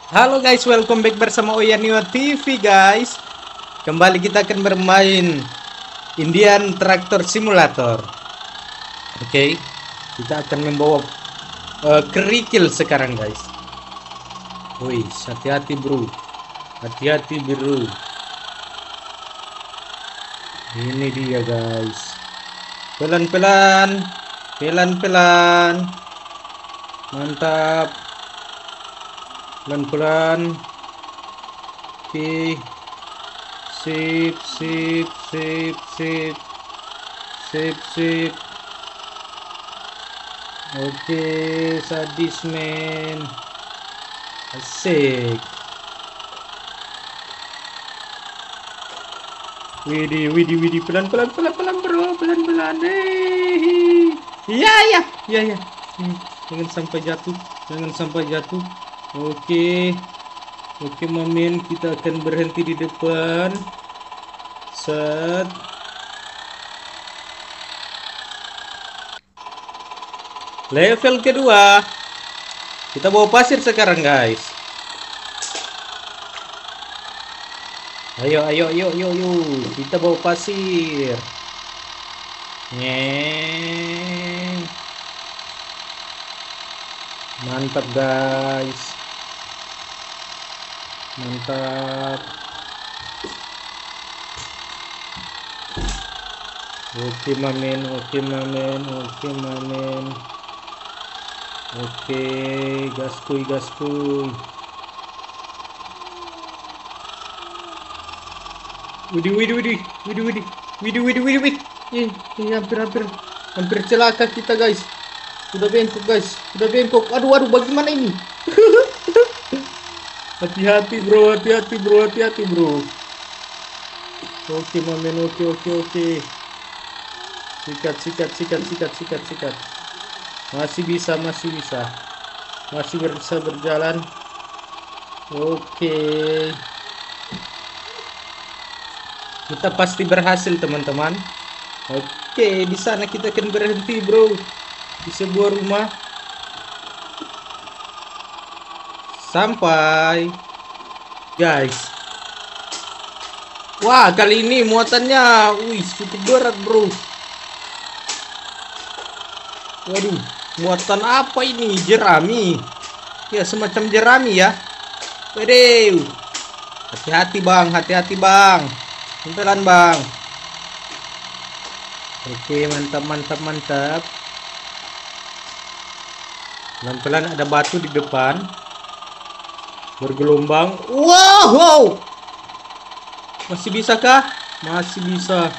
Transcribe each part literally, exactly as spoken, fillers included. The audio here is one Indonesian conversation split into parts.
Halo guys, welcome back bersama Oyanio T V guys. Kembali kita akan bermain Indian Tractor Simulator. Oke, okay. Kita akan membawa uh, kerikil sekarang guys. Wih, hati-hati bro, hati-hati bro. Ini dia guys. Pelan-pelan, pelan-pelan. Mantap. Pelan-pelan. Oke. Sip, sip, sip, sip. Sip, sip. Oke, sadis men. Asik. Widih, widih, widih, pelan-pelan, pelan-pelan bro, pelan-pelan. Eh. Iya, iya, iya, iya. Jangan sampai jatuh, jangan sampai jatuh. Oke, oke mamin, kita akan berhenti di depan. Set. Level kedua. Kita bawa pasir sekarang guys. Ayo, ayo, ayo, ayo, ayo. Kita bawa pasir. Nyeng. Mantap guys. Mantap. Oke mamen, oke mamen, oke mamen. Oke, gaskuy, gaskuy. Widih, widih, widih, widih, widih, widih, widih, widih, widih. Eh, eh, hampir, hampir, hampir celaka kita guys. Sudah bengkok guys, sudah bengkok. Aduh, aduh, bagaimana ini? Hati-hati bro, hati-hati bro, hati-hati bro. Oke mamen, oke, oke, oke. Sikat, sikat, sikat, sikat, sikat, sikat. Masih bisa, masih bisa. Masih bisa berjalan. Oke. Kita pasti berhasil teman-teman. Oke, di sana kita akan berhenti bro. Di sebuah rumah. Sampai guys. Wah, kali ini muatannya wih cukup berat bro. Waduh, muatan apa ini? Jerami. Ya, semacam jerami ya. Waduh. Hati-hati bang, hati-hati bang. Pelan bang. Oke, mantap, mantap, mantap. Pelan-pelan, ada batu di depan. Bergelombang. Wow, wow. Masih bisa kah? Masih bisa.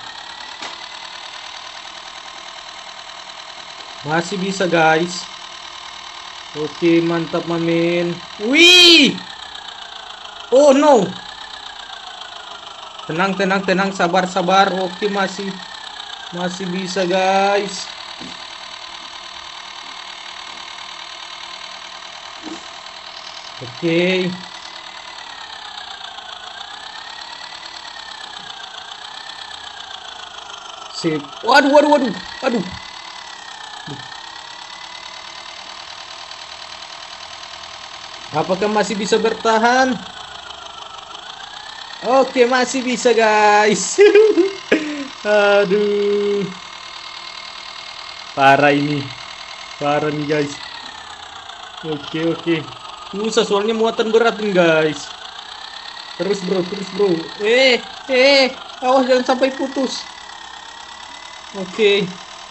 Masih bisa guys. Oke, mantap mamin. Wih. Oh no. Tenang, tenang, tenang, sabar, sabar. Oke, masih masih bisa guys. Oke. Sip. Waduh, waduh, waduh. Aduh. Apakah masih bisa bertahan? Oke, masih bisa guys. Aduh. Parah ini. Parah nih guys. Oke, oke. Susah soalnya muatan berat nih guys. Terus bro, terus bro. Eh, eh, awas jangan sampai putus. Oke.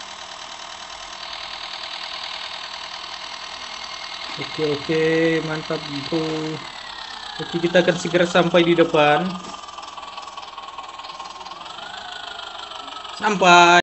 Oke, oke, mantap bro. Oke, kita akan segera sampai di depan. Sampai.